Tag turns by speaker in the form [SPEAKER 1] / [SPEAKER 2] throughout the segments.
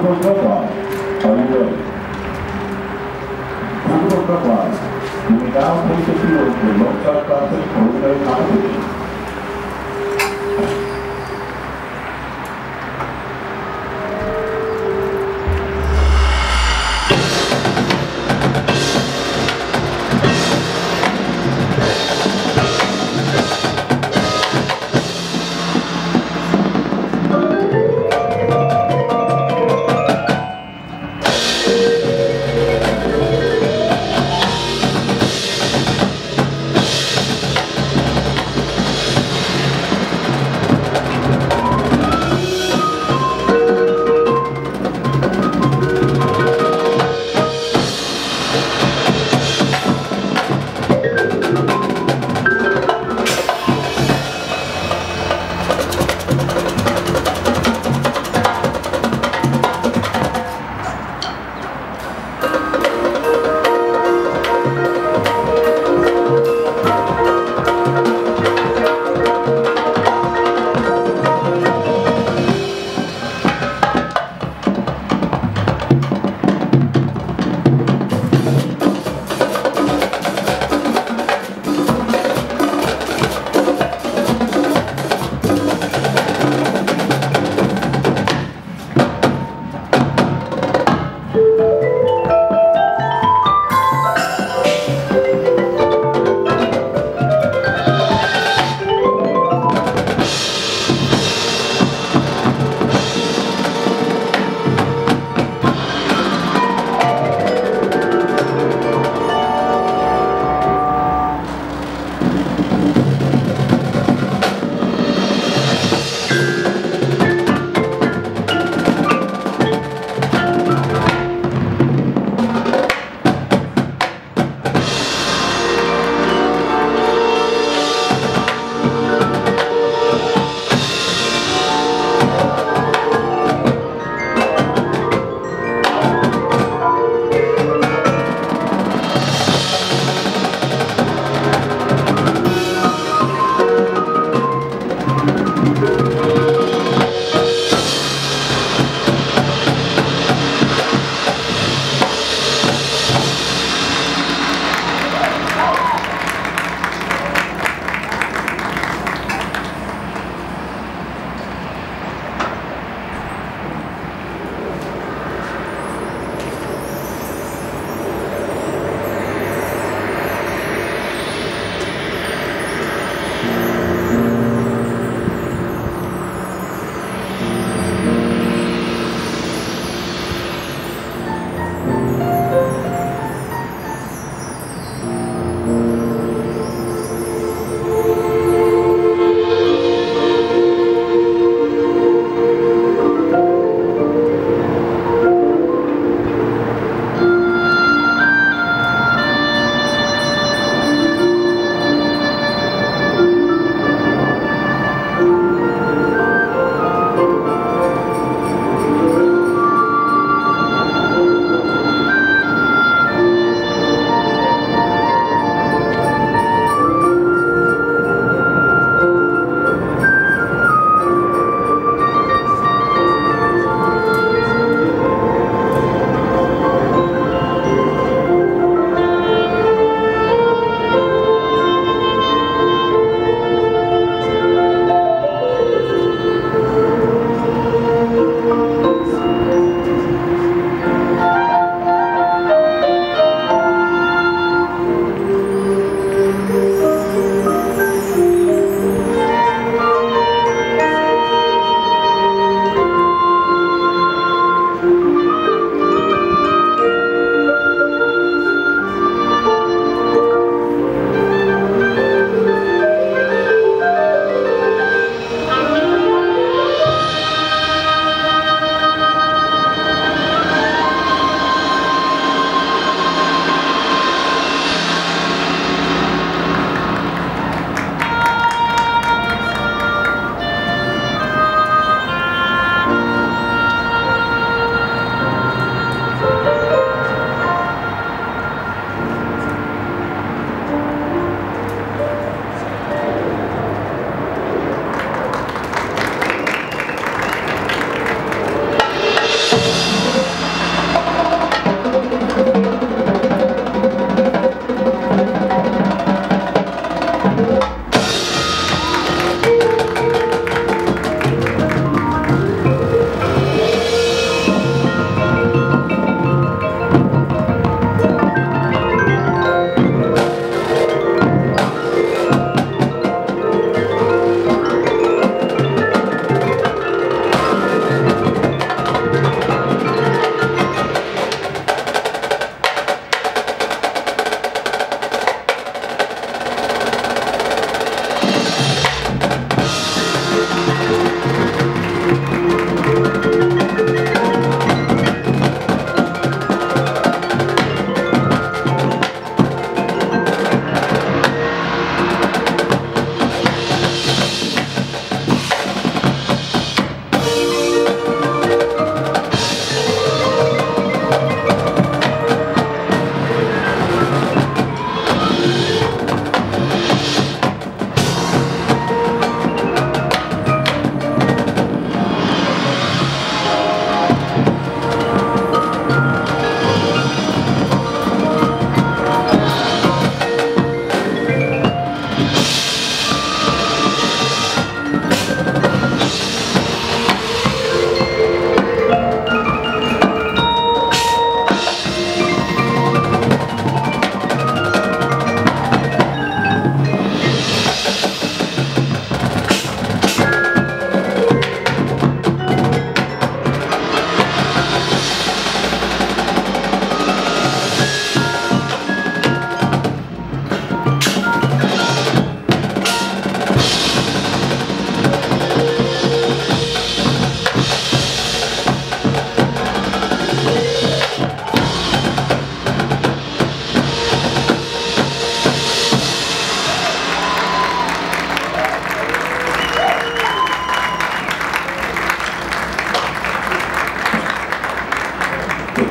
[SPEAKER 1] Google Clockwise. Are you ready? Google Clockwise. You may now take the field for Mozart Classic preliminary competition.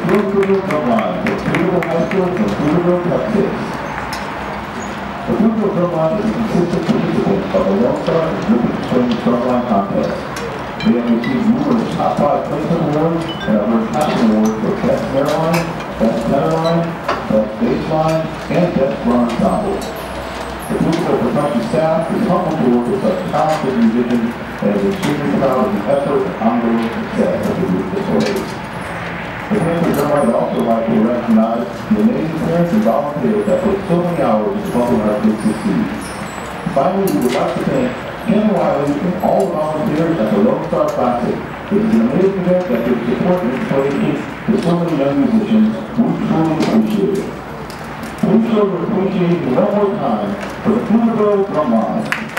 [SPEAKER 1] Pflugerville Drumline from Pflugerville High School from Pflugerville, Texas. The Pflugerville Drumline is a consistent participant of the Lone Star and Olympic Swing Drumline Contest. They have received numerous top 5 placement awards and have earned national awards for Best Snare Line, Best Tenor Line, Best Bass Line, and Best Drum Ensemble. The Pflugerville production staff is humbled to work with such talented musicians and is extremely proud of the effort and ongoing success of the group displays. The Panther Drumline would also like to recognize the amazing parents and volunteers that put so many hours into helping our kids succeed. Finally, we would like to thank Ken Wiley and all the volunteers at the Lone Star Classic. It is an amazing event that gives support and inspiration to so many young musicians. We truly appreciate it. Please show your appreciation one more time for the Pflugerville Drumline.